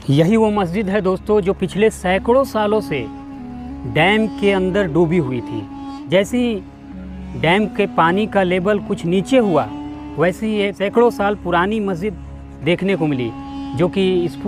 यही वो मस्जिद है दोस्तों जो पिछले सैकड़ों सालों से डैम के अंदर डूबी हुई थी। जैसे ही डैम के पानी का लेवल कुछ नीचे हुआ, वैसे ही ये सैकड़ों साल पुरानी मस्जिद देखने को मिली, जो कि इस